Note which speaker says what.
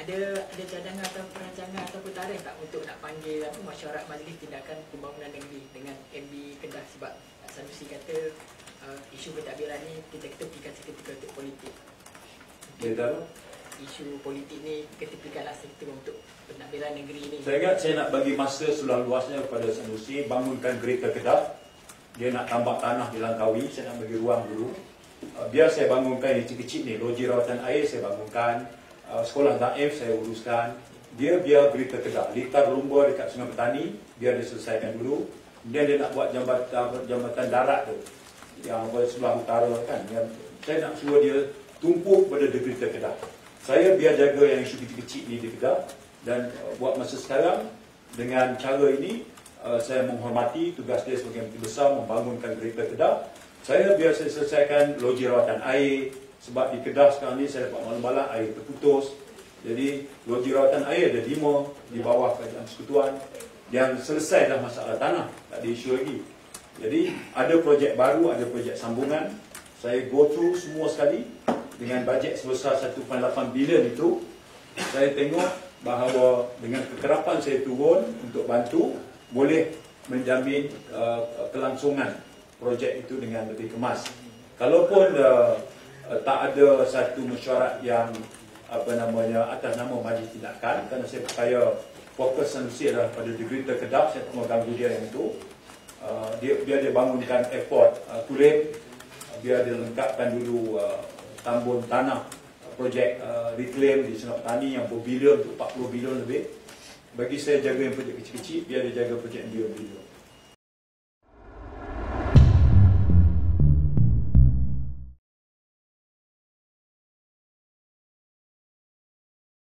Speaker 1: ada cadangan atau perancangan ataupun tarikh tak untuk nak panggil mesyuarat Majlis Tindakan Pembangunan Negeri dengan MB Kedah, sebab Sanusi kata isu pentadbiran ni kita ketepikan seketika untuk politik. Isu politik ni ketepikanlah seketika untuk pentadbiran negeri ni.
Speaker 2: Saya ingat saya nak bagi masa seluas luasnya kepada Sanusi bangunkan Gereja Kedah. Dia nak tambak tanah di Langkawi, saya nak bagi ruang dulu. Biar saya bangunkan yang kecil-kecil ni, loji rawatan air saya bangunkan, sekolah daif saya uruskan. Dia biar Gereja Kedah, litar lumba dekat Sungai Petani, biar dia selesaikan dulu. Kemudian dia nak buat jambatan darat tu, yang sebelah utara kan. Saya nak suruh dia tumpu pada Gereja Kedah. Saya biar jaga yang isu kecil-kecil ni di Kedah. Dan buat masa sekarang, dengan cara ini, saya menghormati tugas dia sebagai Menteri Besar membangunkan Gereja Kedah. Saya biar saya selesaikan loji rawatan air, sebab di Kedah sekarang ni saya dapat malam-malam air terputus. Jadi loji rawatan air ada 5 di bawah Kerajaan Persekutuan yang selesai dah masalah tanah, tak ada isu lagi. Jadi ada projek baru, ada projek sambungan. Saya go through semua sekali dengan bajet sebesar 1.8 bilion itu. Saya tengok bahawa dengan kekerapan saya turun untuk bantu, boleh menjamin kelangsungan projek itu dengan lebih kemas. Kalaupun tak ada satu mesyuarat yang atas nama Majlis Tindakan, kerana saya percaya fokus Sanusi adalah pada Gereja Kedah, saya tak mau ganggu dia yang itu. Biar dia bangunkan airport Kulit, biar dia lengkapkan dulu tambun tanah projek reclaim di Sungai Petani yang berbilion, 40 bilion lebih. Bagi saya jaga yang projek kecil-kecil, biar dia jaga projek yang bilion-bilion.